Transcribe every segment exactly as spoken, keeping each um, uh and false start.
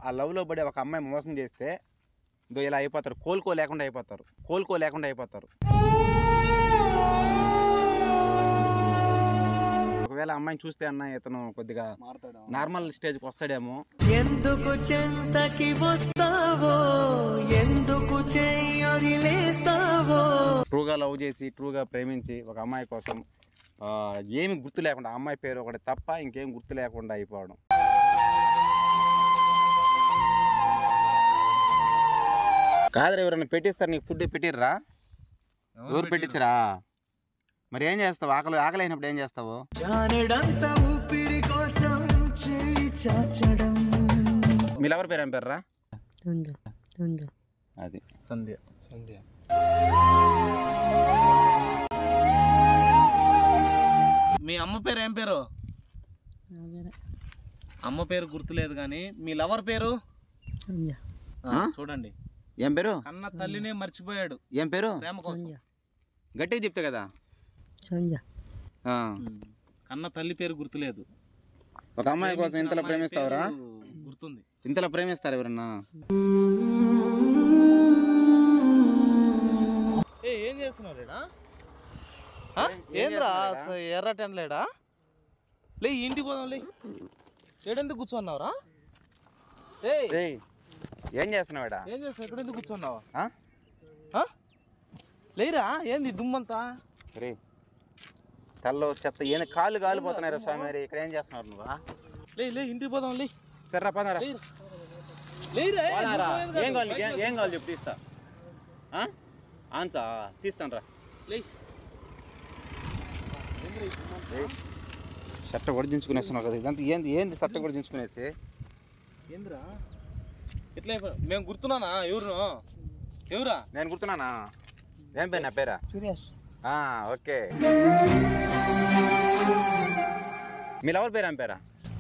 ఆ లవ్లో పడి ఒక అమ్మాయి మోసం చేస్తే ఇదో ఇలా అయిపోతారు, కోలుకోలేకుండా అయిపోతారు కోలుకోలేకుండా అయిపోతారు ఒకవేళ అమ్మాయిని చూస్తే అన్న ఇతను కొద్దిగా నార్మల్ స్టేజ్కి వస్తాడేమో. ఎందుకు చెంతకి వస్తావో, ఎందుకు చెయ్యలేస్తావో. ట్రూగా లవ్ చేసి ట్రూగా ప్రేమించి ఒక అమ్మాయి కోసం ఏమి గుర్తు లేకుండా, అమ్మాయి పేరు ఒకటి తప్ప ఇంకేం గుర్తు లేకుండా అయిపోవడం. కాదు ఎవరన్నా పెట్టిస్తారు నీకు ఫుడ్ పెట్టిర్రా? ఎవరు పెట్టించరా? మరి ఏం చేస్తావు? ఆకలి ఆకలి అయినప్పుడు ఏం చేస్తావు? మీ లవర్ పేరు ఏం పేర్రా? అది సంధ్య. సంధ్య మీ అమ్మ పేరు ఏం పేరు? అమ్మ పేరు గుర్తులేదు కానీ మీ లవర్ పేరు చూడండి. ఏం పేరు? కన్న తల్లినే మర్చిపోయాడు. ఏం పేరు? ప్రేమ కోసం గట్టిగా చెప్తే కదా. కన్న తల్లి పేరు గుర్తులేదు. ఒక అమ్మాయి కోసం ఇంతలో ప్రేమిస్తావరా? గుర్తుంది. ఇంతలో ప్రేమిస్తారు ఎవరన్నా? ఏం చేస్తున్నారా? ఏంద్రా ఎర్ర టెన్ లేడా? లే ఇంటికి పోదాం. లే ఏడెందుకు కూర్చోన్నావురా? ఏం చేస్తున్నావాడా? ఏం చేస్తావు? ఇక్కడ ఎందుకు కూర్చున్నావా? లేరా ఏంది దుమ్మంతా? రే తల్లో చెత్త ఏంది? కాళ్ళు కాలిపోతున్నాయి రా స్వామి. ఇక్కడ ఏం చేస్తున్నారు నువ్వు? లే లే ఇంటికి పోదాం. లే సరే రా పదరా. లేరా ఏం కావాలి? ఏం కావాలి చెప్పు, తీస్తా. ఆన్సా తీస్తాను రా. లే షర్ట్ కూడా దించుకునేస్తున్నావు కదా. ఇదంతా ఏంది ఏంది షర్ట్ కూడా దించుకునేసి? ఏంద్రా ఇట్లా? మేము గుర్తున్నానా? ఎవరు ఎవరా? నేను గుర్తున్నానా? ఏం పేరు? నా పేరా ఓకే. మీ లవర్ పేరు ఏం పేరా?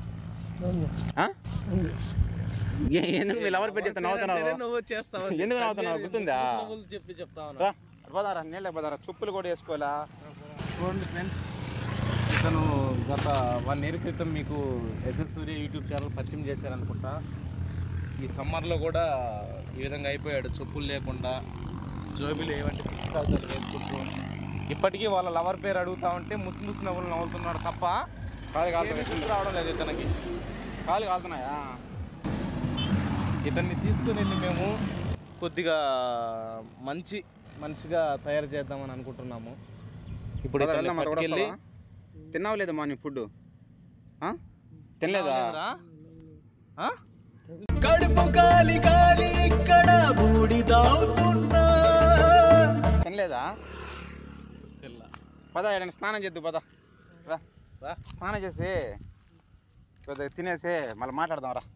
ఎందుకు మీ లవర్ పేరు చెప్తా నవ్వుతున్నావు? ఎందుకు నవ్వుతున్నావు? గుర్తుందా? చెప్పి చెప్తాను. పదారా నీళ్ళ పదారా. చెప్పులు కూడా వేసుకోవాలా? చూడండి ఫ్రెండ్స్, ఇతను గత వన్ ఇయర్ క్రితం మీకు ఎస్ఎస్ సూర్య యూట్యూబ్ ఛానల్ పరిచయం చేశారనుకుంటా. ఈ సమ్మర్లో కూడా ఈ విధంగా అయిపోయాడు, చెప్పులు లేకుండా జోబీలు ఏవంటి పుస్తకాలు వేసుకుంటూ. ఇప్పటికీ వాళ్ళ లవర్ పేరు అడుగుతా ఉంటే ముసి ముసి నవ్వులు నవ్వుతున్నాడు తప్ప కాలు కాలుతున్నాయి రావడం లేదు ఇతనికి. కాలు కాలుతున్నాయా? ఇతన్ని తీసుకుని వెళ్ళి మేము కొద్దిగా మంచి మనిషిగా తయారు చేద్దామని అనుకుంటున్నాము. ఇప్పుడు వెళ్ళి తిన్నావు లేదా మార్నింగ్ ఫుడ్? తినలేదా? కడుపు గాలి గాలి ఇక్కడ బూడిదవుతున్నా. తినలేదా? పద ఏడైనా స్నానం చేద్దు. పద రా. స్నానం చేసి కొద్దిగా తినేసి మళ్ళీ మాట్లాడదాం రా.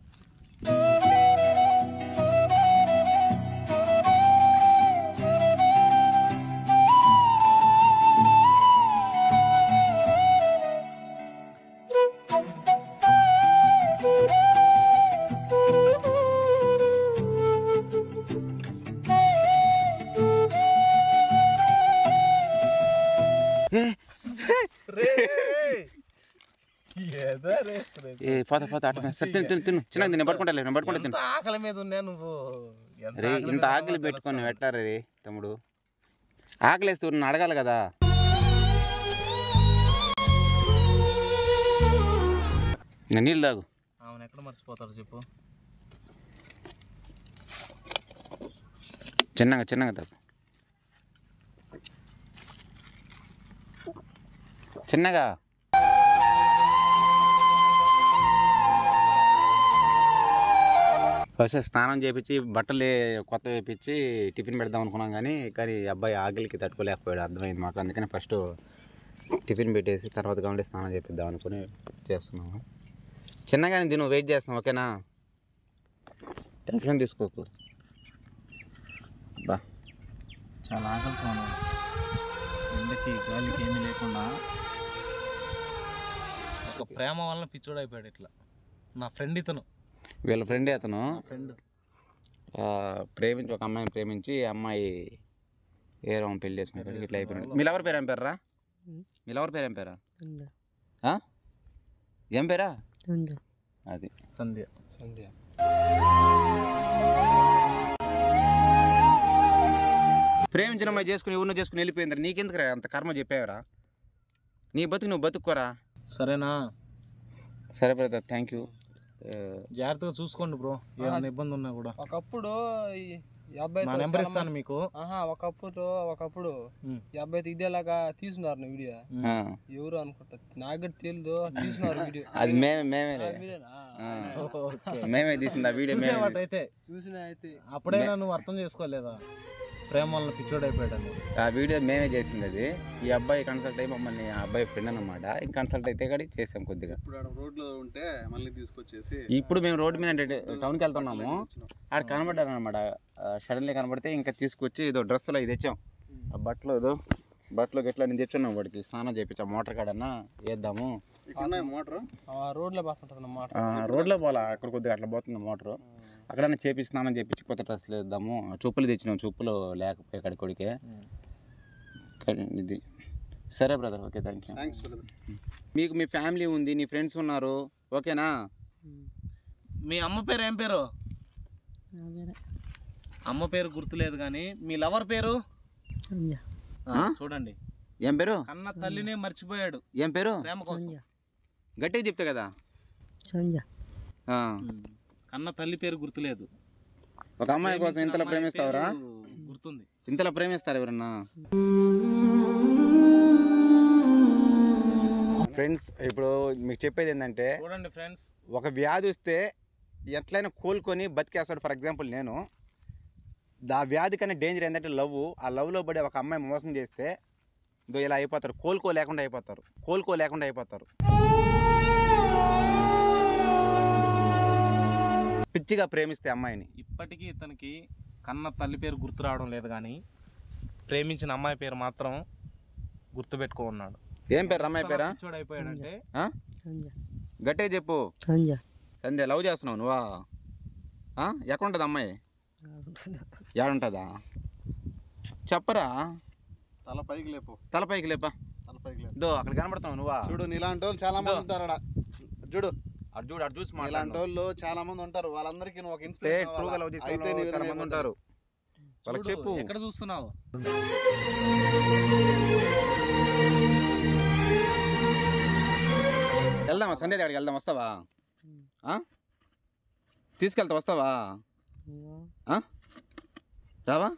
చిన్న పడుకుంటా నేను పడుకుంటా తిను. ఆకలి మీద ఉన్నా నువ్వు. ఇంత ఆకలి పెట్టుకొని పెట్టారు రే తమ్ముడు. ఆకలి వేస్తూ అడగాలి కదా. నీళ్ళు తాగు. అవును, ఎక్కడ మర్చిపోతారు చెప్పు. చిన్నగా చిన్నగా తాగు. చిన్నగా. ఫస్ట్ స్నానం చేయించి బట్టలు కొత్త వేయించి టిఫిన్ పెడదాం అనుకున్నాం కానీ కానీ అబ్బాయి ఆకలికి తట్టుకోలేకపోయాడు, అర్థమైంది మాకు. అందుకని ఫస్ట్ టిఫిన్ పెట్టేసి తర్వాత కావాలి స్నానం చేపిద్దాం అనుకుని చేస్తున్నాము. చిన్నగానే దీన్ని వెయిట్ చేస్తున్నాం, ఓకేనా? టెన్షన్ తీసుకోకు. బా చాలా ఆకలితో ఉన్నాను. ఎండకి గాలికి ఏమీ లేకుండా ఒక ప్రేమ వలన పిచ్చోడు అయిపోయాడు ఇట్లా. నా ఫ్రెండ్ ఇతను, వీళ్ళ ఫ్రెండే అతను. ఫ్రెండ్ ప్రేమించి ఒక అమ్మాయిని ప్రేమించి అమ్మాయి ఏ రామ్ పెళ్లి చేసుకున్నాడు, ఇట్లా అయిపోయాడు. మీ లవర్ పేరు ఏం పేర్రా? మీ లవర్ పేరు ఏం పేరా? ఏం పేరా? అది సంధ్య. సంధ్య ప్రేమించిన అమ్మాయి చేసుకుని ఎవరినో చేసుకుని వెళ్ళిపోయింది. నీకెందుకురా అంత కర్మ చెప్పావురా? నీ బతుకు నువ్వు బతుక్కోరా. సరేనా? సరే బ్రదర్, థ్యాంక్ యూ. జాగ్రత్తగా చూసుకోండి బ్రో, ఏమైనా ఇబ్బంది ఉన్నా కూడా. ఒకప్పుడు ఈ అబ్బాయి నా నెంబర్ ఇస్తాను మీకు. ఆహా ఒకప్పుడు ఒకప్పుడు ఈ అబ్బాయితో ఇదేలాగా తీసుకున్నారు నా వీడియో. ఎవరు అనుకుంటా, నాకు కూడా తెలియదు, తీసుకున్నారు వీడియో. అది మేమే మేమే మేమే తీసింది ఆ వీడియో. అయితే చూసిన అయితే అప్పుడైనా నువ్వు అర్థం చేసుకోలేదా ప్రేమ వల్ల పిచ్చోడు అయిపోయాడని? ఆ వీడియో మేమే చేసింది. అది ఈ అబ్బాయి కన్సల్ట్ అయ్యి మమ్మల్ని, ఆ అబ్బాయి ఫ్రెండ్ అనమాట, ఇంక కన్సల్ట్ అయితే కానీ చేసాం కొద్దిగా. రోడ్లో ఉంటే మళ్ళీ తీసుకొచ్చేసి ఇప్పుడు మేము రోడ్డు మీద టౌన్కి వెళ్తున్నాము, ఆడ కనబడ్డారు అనమాట. సడన్లీ కనబడితే ఇంకా తీసుకొచ్చి ఏదో డ్రెస్సులో ఇది తెచ్చాం, ఆ బట్టలు ఏదో బట్టలు గట్లా నేను తెచ్చున్నాం. వాడికి స్నానం చేయించాం, మోటార్ కాడన్నా వేద్దాము. మోటార్ రోడ్లో పోతుంటుంది మాట, రోడ్లో పోలా, అక్కడ కొద్దిగా అట్లా పోతుంది మోటారు. అక్కడన్నా చేపి స్నానం చేపించి కొత్త డ్రెస్సులు వేద్దాము. చెప్పులు తెచ్చినాం, చెప్పులు లేకపోయి అక్కడి కొడికే ఇది. సరే బ్రదర్, ఓకే, థ్యాంక్ యూ. మీకు మీ ఫ్యామిలీ ఉంది, నీ ఫ్రెండ్స్ ఉన్నారు, ఓకేనా? మీ అమ్మ పేరు ఏం పేరు? అమ్మ పేరు గుర్తులేదు కానీ మీ లవర్ పేరు చూడండి. ఏం పేరు? కన్న తల్లినే మర్చిపోయాడు. ఏం పేరు? ప్రేమ కోసం గట్టిగా చెప్తా కదా. కన్న తల్లి పేరు గుర్తులేదు. ఒక అమ్మాయి కోసం ఇంతలా ప్రేమిస్తావరా? గుర్తుంది. ఇంతలా ప్రేమిస్తారు ఎవరన్నా? ఫ్రెండ్స్, ఇప్పుడు మీకు చెప్పేది ఏంటంటే, చూడండి ఫ్రెండ్స్, ఒక వ్యాధి వస్తే ఎట్లయినా కోలుకొని బతికేస్తాడు. ఫర్ ఎగ్జాంపుల్ నేను, ఆ వ్యాధి కన్నా డేంజర్ ఏంటంటే లవ్. ఆ లవ్లో పడి ఒక అమ్మాయి మోసం చేస్తే ఇదో ఇలా అయిపోతారు, కోలుకోలేకుండా అయిపోతారు, కోలుకోలేకుండా అయిపోతారు. పిచ్చిగా ప్రేమిస్తే అమ్మాయిని. ఇప్పటికీ ఇతనికి కన్న తల్లి పేరు గుర్తు రావడం లేదు కానీ ప్రేమించిన అమ్మాయి పేరు మాత్రం గుర్తుపెట్టుకో ఉన్నాడు. ఏం పేరు అమ్మాయి పేరా? చూడు అయిపోయాడంటే గట్టిగా చెప్పు. సంధ్య. సంధ్య లవ్ చేస్తున్నావు నువ్వా? ఎక్కడుంటుంది అమ్మాయి? ఏడుంటుందా చెప్పరా? తల పైకి లేపు, తల పైకి లేపా, తల పైకి లేపు. దో అక్కడ కనబడతావు నువ్వా? చూడు, నీలాంటి వాళ్ళు చాలా మంది ఉంటారు అక్కడ. చూడు అటు చూడు, అటు చూసి ఇలాంటి వాళ్ళు చాలా మంది ఉంటారు. వాళ్ళందరికీ నువ్వు ఒక అయితే ఇన్స్పిరేషన్ ఉంటారు. వాళ్ళకి చెప్పు. ఎక్కడ చూస్తున్నావు? వెళ్దామా సంధ్య దగ్గరికి వెళ్దాం, వస్తావా? తీసుకెళ్తా, వస్తావా? రావా?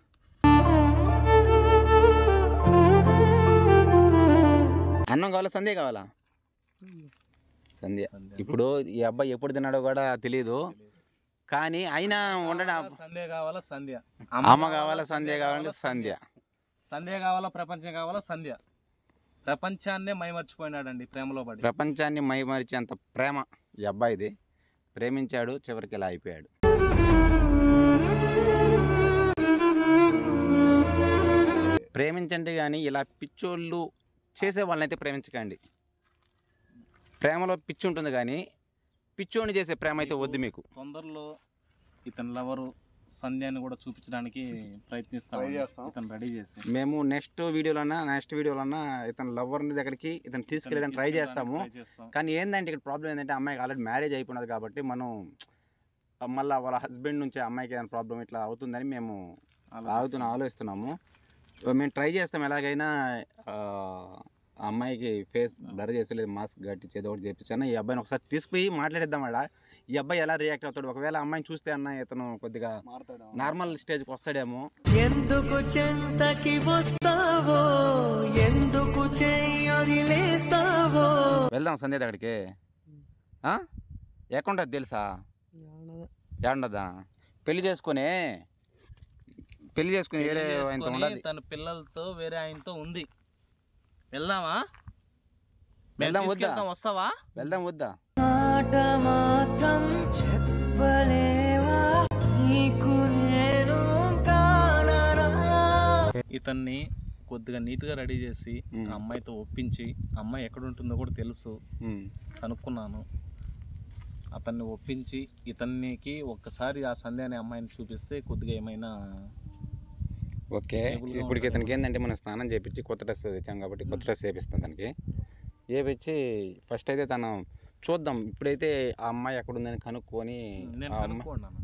అన్నం కావాలా సంధ్య కావాలా? సంధ్య. ఇప్పుడు ఈ అబ్బాయి ఎప్పుడు తిన్నాడో కూడా తెలియదు, కానీ అయినా ఉండడం. సంధ్య కావాలా? సంధ్య. అమ్మ కావాలా? సంధ్య కావాలంటే సంధ్య. సంధ్య కావాలా? ప్రపంచం కావాలా? సంధ్య. ప్రపంచాన్నే మైమర్చిపోయినాడండి ప్రేమలో పడి. ప్రపంచాన్ని మైమరిచేంత ప్రేమ ఈ అబ్బాయిది. ప్రేమించాడు, చివరికి ఇలా అయిపోయాడు. ప్రేమించండి కానీ ఇలా పిచ్చోళ్ళు చేసే వాళ్ళనైతే ప్రేమించకండి. ప్రేమలో పిచ్చి ఉంటుంది కానీ పిచ్చోని చేసే ప్రేమ అయితే వద్దు మీకు. తొందరలో ఇతని లవరు సంధ్యాన్ని కూడా చూపించడానికి ప్రయత్నిస్తాం, ఇతను రెడీ చేసి. మేము నెక్స్ట్ వీడియోలన్నా నెక్స్ట్ వీడియోలన్నా ఇతను లవర్ని దగ్గరికి ఇతను తీసుకెళ్ళేదని ట్రై చేస్తాము. కానీ ఏంటంటే ఇక్కడ ప్రాబ్లం ఏంటంటే అమ్మాయికి ఆల్రెడీ మ్యారేజ్ అయిపోయినది కాబట్టి మనం మళ్ళీ వాళ్ళ హస్బెండ్ నుంచి అమ్మాయికి ఏదైనా ప్రాబ్లం ఇట్లా అవుతుందని మేము ఆగుతున్నాం, ఆలోచిస్తున్నాము. మేము ట్రై చేస్తాం ఎలాగైనా ఆ అమ్మాయికి ఫేస్ బ్లర్ చేసలేదు, మాస్క్ కట్టించి ఏదో ఒకటి చేపించాను. ఈ అబ్బాయిని ఒకసారి తీసుకుపోయి మాట్లాడిద్దాం. అడా ఈ అబ్బాయి ఎలా రియాక్ట్ అవుతాడు? ఒకవేళ అమ్మాయిని చూస్తే అన్న ఇతను కొద్దిగా నార్మల్ స్టేజ్కి వస్తాడేమో. ఎందుకు చెంతకి వస్తావో, ఎందుకు చెయ్యొదిలేస్తావో. వెళ్దాం సంధ్య దగ్గరికి. ఎక్కడుంటుంది తెలుసా? ఏడుండదా? పెళ్లి చేసుకుని పెళ్లి చేసుకుని వేరే తన పిల్లలతో వేరే ఆయనతో ఉంది. వెళ్దామా? వెళ్దాం వద్దా? వస్తావా? వెళ్దాం వద్దా? మాట మాత్రం చెప్పలేవా, నీకు నేను కానరా. ఇతన్ని కొద్దిగా నీట్గా రెడీ చేసి ఆ అమ్మాయితో ఒప్పించి, అమ్మాయి ఎక్కడ ఉంటుందో కూడా తెలుసు, కనుక్కున్నాను. అతన్ని ఒప్పించి ఇతనికి ఒక్కసారి ఆ సంధ్య అనే అమ్మాయిని చూపిస్తే కొద్దిగా ఏమైనా ఓకే. ఇప్పుడు ఇతనికి ఏంటంటే మనం స్నానం చేయించి కొత్త డ్రెస్ తెచ్చాం కాబట్టి కొత్త డ్రెస్ వేపిస్తాం దానికి. వేపించి ఫస్ట్ అయితే తను చూద్దాం. ఇప్పుడైతే ఆ అమ్మాయి ఎక్కడ ఉందని కనుక్కొని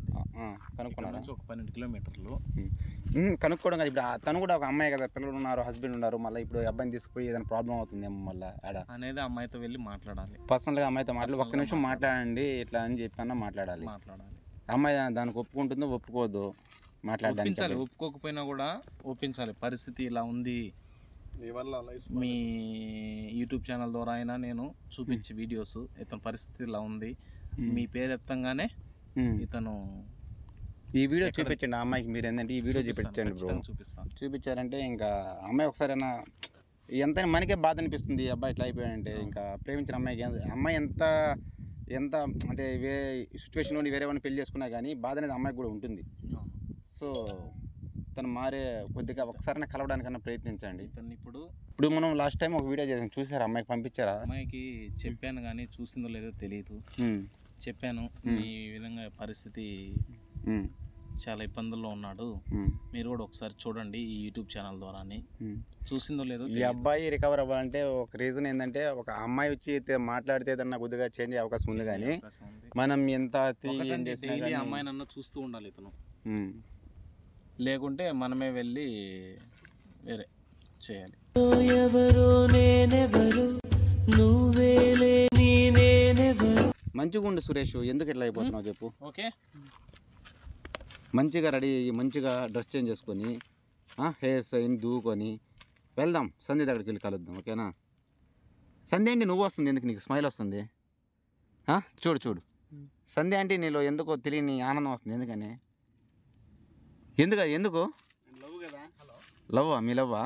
కనుక్కున్నారా? నుంచి ఒక పన్నెండు కిలోమీటర్లు. ఉమ్, కనుక్కోవడం కదా. ఇప్పుడు ఆ- తను కూడా ఒక అమ్మాయి కదా, పిల్లలు ఉన్నారు, హస్బెండ్ ఉన్నారు. మళ్ళీ ఇప్పుడు అబ్బాయిని తీసుకుపోయి ఏదైనా ప్రాబ్లం అవుతుందేమో మళ్ళీ ఆడ అనేది అమ్మాయితో వెళ్ళి మాట్లాడాలి. పర్సనల్గా అమ్మాయితో మాట్లాడి ఒక్క నిమిషం మాట్లాడండి ఇట్లా అని చెప్పన్నా మాట్లాడాలి. మాట్లాడాలి. అమ్మాయి దానికి ఒప్పుకుంటుందో ఒప్పుకోవద్దు మాట్లాడడానికి. ఒప్పించాలి. ఒప్పుకోకపోయినా కూడా ఒప్పించాలి. పరిస్థితి ఇలా ఉంది, నీ వల్ల లైఫ్ మీ యూట్యూబ్ ఛానల్ ద్వారా అయినా నేను చూపించి వీడియోస్, ఇతని పరిస్థితి ఇలా ఉంది, మీ పేరు ఎత్తంగానే ఉమ్. ఇతను ఈ వీడియో చూపించండి ఆ అమ్మాయికి. మీరు ఏంటంటే ఈ వీడియో చూపించండి బ్రో. ఖచ్చితంగా చూపిస్తాను. చూపించారంటే ఇంకా అమ్మాయి ఒకసారైనా ఎంతైనా మనకే బాధ అనిపిస్తుంది. ఈ అబ్బాయి ఇట్లా అయిపోయాడంటే ఇంకా ప్రేమించిన అమ్మాయికి ఎంత- అమ్మాయి ఎంత ఎంత అంటే వే సిచ్యువేషన్లో వేరే వాళ్ళని పెళ్లి చేసుకున్నా కానీ బాధ అనేది అమ్మాయికి కూడా ఉంటుంది. సో తను మారే కొద్దిగా ఒకసారైనా కలవడానికన్నా ప్రయత్నించండి. ఇతన్ని ఇప్పుడు ఇప్పుడు మనం లాస్ట్ టైం ఒక వీడియో చేసాం, చూసారా? అమ్మాయికి పంపించారా? అమ్మాయికి చెప్పాను కానీ చూసిందో లేదో తెలియదు. ఉమ్, చెప్పాను ఈ విధంగా పరిస్థితి ఉమ్, చాలా ఇబ్బందుల్లో ఉన్నాడు, ఉమ్, మీరు కూడా ఒకసారి చూడండి ఈ యూట్యూబ్ ఛానల్ ద్వారాని. ఉమ్. చూసిందో లేదో ఈ అబ్బాయి రికవర్ అవ్వాలంటే ఒక రీజన్ ఏంటంటే ఒక అమ్మాయి వచ్చి అయితే మాట్లాడితే ఏదన్నా కొద్దిగా చేంజ్ అయ్యే అవకాశం ఉంది. కానీ అవకాశం ఉంది. మనం ఎంత తిరిగి ఏం ఒకటంటే చేసినా డైలీ కానీ అమ్మాయి నన్ను చూస్తూ ఉండాలి ఇతను, ఉమ్. లేకుంటే మనమే వెళ్ళి వేరే చేయాలి. ఎవరో నేనెవరు నువ్వేలే నీ నేనెవరు. మంచిగా ఉండు సురేష్, ఎందుకు ఇట్లా అయిపోతున్నావు చెప్పు. ఓకే, మంచిగా రెడీ అయ్యి మంచిగా డ్రెస్ చేంజ్ చేసుకొని హెయిర్ సైన్ దూకొని వెళ్దాం, సంధ్య దగ్గరికి వెళ్ళి కలుద్దాం. ఓకేనా? సంధ్య అంటే నువ్వు వస్తుంది, ఎందుకు నీకు స్మైల్ వస్తుంది? ఆ? చూడు చూడు, సంధ్య అంటే నీలో ఎందుకో తెలియని ఆనందం వస్తుంది. ఎందుకని? ఎందుకు ఎందుకు లవ్ కదా. లవ్వా? మీ లవ్వా?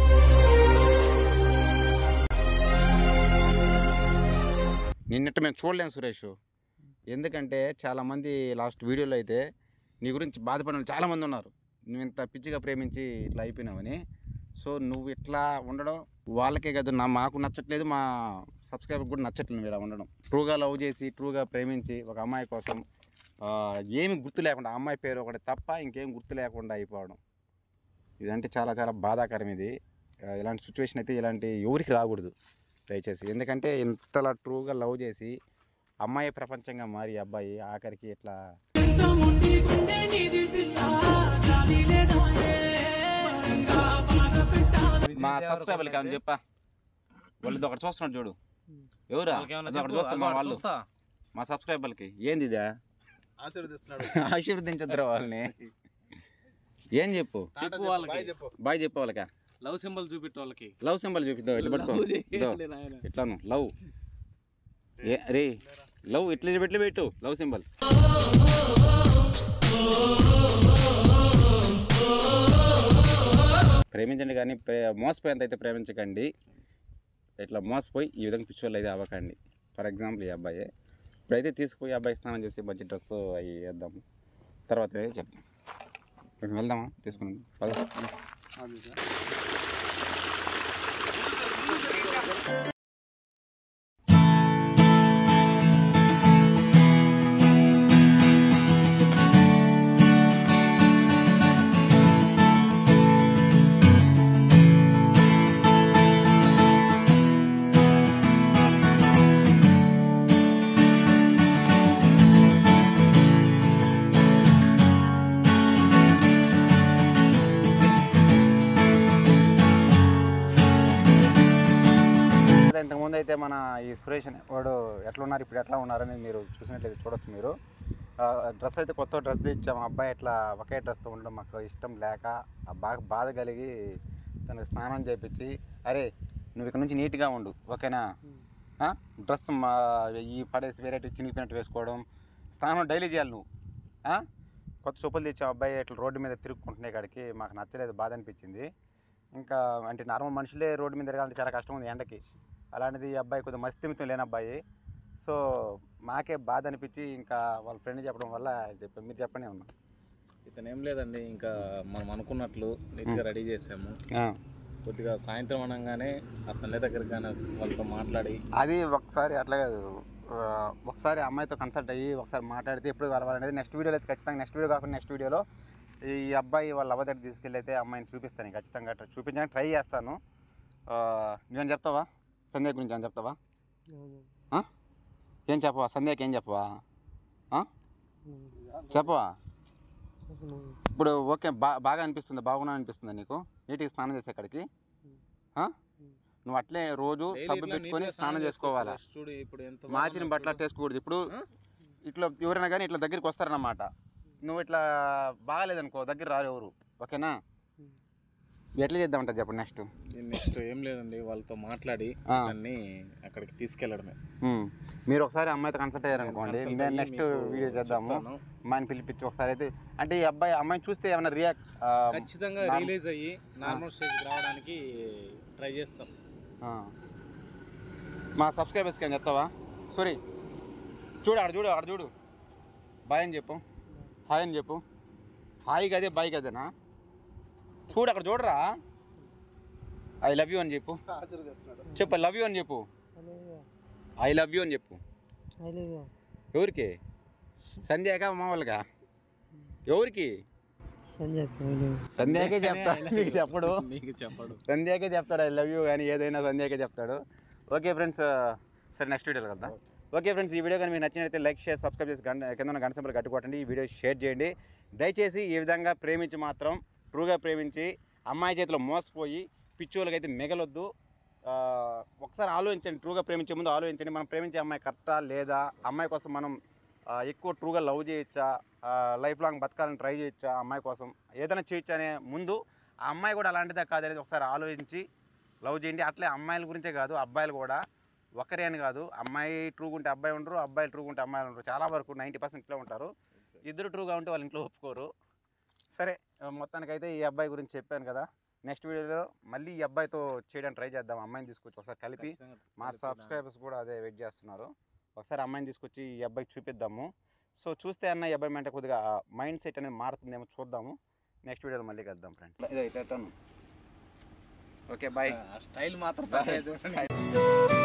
నిన్నట్టు మేము చూడలేము సురేష్. ఎందుకంటే చాలామంది లాస్ట్ వీడియోలో అయితే నీ గురించి బాధపడిన వాళ్ళు చాలామంది ఉన్నారు, నువ్వు ఇంత పిచ్చిగా ప్రేమించి ఇట్లా అయిపోయినావని. సో నువ్వు ఇట్లా ఉండడం వాళ్ళకే కాదు, నా మాకు నచ్చట్లేదు, మా సబ్స్క్రైబర్ కూడా నచ్చట్లేదు నువ్వు ఇలా ఉండడం. ట్రూగా లవ్ చేసి ట్రూగా ప్రేమించి ఒక అమ్మాయి కోసం ఆ, ఏమి గుర్తు లేకుండా, ఆ అమ్మాయి పేరు ఒకటి తప్ప ఇంకేం గుర్తు లేకుండా అయిపోవడం, ఇదంటే చాలా చాలా బాధాకరం. ఇది ఆ, ఇలాంటి సిచ్యువేషన్ అయితే ఇలాంటి ఎవరికి రాకూడదు దయచేసి. ఎందుకంటే ఇంతలా ట్రూగా లవ్ చేసి అమ్మాయి ప్రపంచంగా మారి అబ్బాయి ఆఖరికి ఇట్లా మా సబ్స్క్రైబర్లకి ఏమని చెప్పా, వాళ్ళు ఒకటి చూస్తున్నాడు చూడు, ఎవరు ఒకటి చూస్తారు మా వాళ్ళు, చూస్తా మా సబ్స్క్రైబర్లకి. ఏంది ఇదా? ఆశీర్వదిస్తున్నాడు. ఆశీర్వదించద్దురా వాళ్ళని. ఏం చెప్పు, చెప్పు వాళ్ళకి, చెప్పు. బాయ్ చెప్పు వాళ్ళకి. లవ్ సింబల్ చూపెట్టు వాళ్ళకి. లవ్ సింబల్ చూపిద్దాం, ఇట్లా పట్టుకో, ఇదో, ఇట్లాను లవ్ ఏ రే లవ్ ఇట్లా ఇట్లా పెట్టు లవ్ సింబల్. ప్రేమించండి కానీ ప్రే మోసపోయేంత అయితే ప్రేమించకండి. ఇట్లా మోసపోయి ఈ విధంగా పిచ్చోళ్ళు అయితే అవ్వకండి. ఫర్ ఎగ్జాంపుల్ ఈ అబ్బాయి ఇప్పుడైతే తీసుకుపోయి అబ్బాయి స్నానం చేసి మంచి డ్రెస్ అవి వేద్దాము, తర్వాత చెప్తాం. వెళ్దామా తీసుకుని పద. అది సార్. ఇంతకుముందు అయితే మన ఈ సురేష్ అనే వాడు ఎట్లా ఉన్నారు, ఇప్పుడు ఎట్లా ఉన్నారని మీరు చూసినట్లయితే చూడొచ్చు. మీరు డ్రెస్ అయితే కొత్త డ్రెస్ తెచ్చాము. అబ్బాయి ఇట్లా ఒకే డ్రెస్తో ఉండడం మాకు ఇష్టం లేక బాగా బాధ కలిగి తనకు స్నానం చేయించి, అరే నువ్వు ఇక్కడ నుంచి నీట్గా ఉండు ఓకేనా, డ్రెస్ మా ఈ పడేసి వేరేటి చినిగిపోయినట్టు వేసుకోవడం, స్నానం డైలీ చేయాలి నువ్వు. కొత్త చెప్పులు తెచ్చాము. అబ్బాయి ఇట్లా రోడ్డు మీద తిరుగుకుంటున్నాయి కాడికి మాకు నచ్చలేదు, బాధ అనిపించింది. ఇంకా అంటే నార్మల్ మనుషులే రోడ్డు మీద తిరగాలంటే చాలా కష్టం ఉంది ఎండకి, అలాంటిది అబ్బాయి కొద్దిగా మస్తిమితం లేని అబ్బాయి. సో మాకే బాధ అనిపించి ఇంకా వాళ్ళ ఫ్రెండ్ చెప్పడం వల్ల చెప్పి మీరు చెప్పనే ఉన్నా. ఇతను ఏం లేదండి, ఇంకా మనం అనుకున్నట్లు నీట్గా రెడీ చేసాము. కొద్దిగా సాయంత్రం అనగానే ఆ సండే దగ్గరికి కానీ వాళ్ళతో మాట్లాడి, అది ఒకసారి అట్లా కాదు, ఒకసారి అమ్మాయితో కన్సల్ట్ అయ్యి ఒకసారి మాట్లాడితే ఎప్పుడు కలవాలనేది నెక్స్ట్ వీడియోలో అయితే ఖచ్చితంగా, నెక్స్ట్ వీడియో కాకుండా నెక్స్ట్ వీడియోలో ఈ అబ్బాయి వాళ్ళ అవ్వ దగ్గర తీసుకెళ్ళి అయితే అమ్మాయిని చూపిస్తాను, ఖచ్చితంగా చూపించడానికి ట్రై చేస్తాను. నువ్వేం చెప్తావా సంధ్య గురించి అని చెప్తావా? ఏం చెప్పవా సంధ్యకి, ఏం చెప్పవా చెప్పవా? ఇప్పుడు ఓకే బా బాగా అనిపిస్తుంది బాగున్నా అనిపిస్తుందా నీకు నీటికి స్నానం చేసే అక్కడికి నువ్వు అట్లే రోజు సబ్బు పెట్టుకొని స్నానం చేసుకోవాలా చూడు ఇప్పుడు ఎంత మార్చిన బట్టలు వేసుకోకూడదు ఇప్పుడు ఇట్లా ఎవరైనా కానీ ఇట్లా దగ్గరికి వస్తారన్నమాట నువ్వు ఇట్లా బాగాలేదనుకో దగ్గర రారు ఎవరు ఓకేనా ఎట్లా చేద్దామంటారు చెప్పండి నెక్స్ట్ నెక్స్ట్ ఏం లేదండి వాళ్ళతో మాట్లాడి అన్ని అక్కడికి తీసుకెళ్ళడమే మీరు ఒకసారి అమ్మాయితో కన్సల్ట్ అయ్యారనుకోండి నేను నెక్స్ట్ వీడియో చేద్దాము అమ్మాయిని పిలిపించి ఒకసారి అయితే అంటే ఈ అబ్బాయి అమ్మాయిని చూస్తే ఏమైనా రియాక్ట్ ఖచ్చితంగా రిలీజ్ అయ్యి నార్మల్ స్టేజ్కి రావడానికి ట్రై చేస్తాం మా సబ్స్క్రైబర్స్కి అని చెప్తావా సారీ చూడు ఆడ చూడు ఆడ చూడు బాయ్ అని చెప్పు హాయ్ అని చెప్పు హాయ్ కదే బాయ్ కదేనా చూడు అక్కడ చూడరా ఐ లవ్ యూ అని చెప్పు చెప్పు ఐ లవ్ యూ అని చెప్పు ఐ లవ్ యూ అని చెప్పు ఎవరికి సంధ్యాక మా వాళ్ళగా ఎవరికి సంధ్యాకే చెప్తాడు నీకు చెప్పడు నీకు చెప్పడు సంధ్యాకే చెప్తాడు ఐ లవ్ యూ కానీ ఏదైనా సంధ్యాకే చెప్తాడు ఓకే ఫ్రెండ్స్ సరే నెక్స్ట్ వీడియోలో కదా ఓకే ఫ్రెండ్స్ ఈ వీడియో కానీ మీకు నచ్చినట్లయితే లైక్ షేర్ సబ్స్క్రైబ్ చేసి గంట కింద గంట సింబల్ కట్టుకోండి ఈ వీడియో షేర్ చేయండి దయచేసి ఈ విధంగా ప్రేమించి మాత్రం ట్రూగా ప్రేమించి అమ్మాయి చేతిలో మోసపోయి పిచ్చోళ్ళకి అయితే మిగలొద్దు ఒకసారి ఆలోచించండి ట్రూగా ప్రేమించే ముందు ఆలోచించండి మనం ప్రేమించే అమ్మాయి కరెక్టా లేదా అమ్మాయి కోసం మనం ఎక్కువ ట్రూగా లవ్ చేయొచ్చా లైఫ్ లాంగ్ బతకాలని ట్రై చేయొచ్చా అమ్మాయి కోసం ఏదైనా చేయొచ్చా అనే ముందు ఆ అమ్మాయి కూడా అలాంటిదే కాదనేది ఒకసారి ఆలోచించి లవ్ చేయండి అట్లే అమ్మాయిల గురించే కాదు అబ్బాయిలు కూడా ఒకరే అని కాదు అమ్మాయి ట్రూగా ఉంటే అబ్బాయి ఉండరు అబ్బాయిలు ట్రూగా ఉంటే అమ్మాయిలు ఉండరు చాలా వరకు నైంటీ పర్సెంట్ ఇట్లా ఉంటారు ఇద్దరు ట్రూగా ఉంటే వాళ్ళ ఇంట్లో ఒప్పుకోరు సరే మొత్తానికైతే ఈ అబ్బాయి గురించి చెప్పాను కదా నెక్స్ట్ వీడియోలో మళ్ళీ ఈ అబ్బాయితో చేయడానికి ట్రై చేద్దాం అమ్మాయిని తీసుకొచ్చి ఒకసారి కలిపి మా సబ్స్క్రైబర్స్ కూడా అదే వెయిట్ చేస్తున్నారు ఒకసారి అమ్మాయిని తీసుకొచ్చి ఈ అబ్బాయికి చూపిద్దాము సో చూస్తే అన్న ఈ అబ్బాయి అంటే కొద్దిగా మైండ్ సెట్ అనేది మారుతుందేమో చూద్దాము నెక్స్ట్ వీడియోలో మళ్ళీ కలుద్దాం ఫ్రెండ్ ఇదే ఇట్లా ఓకే బాయ్ స్టైల్ మాత్రం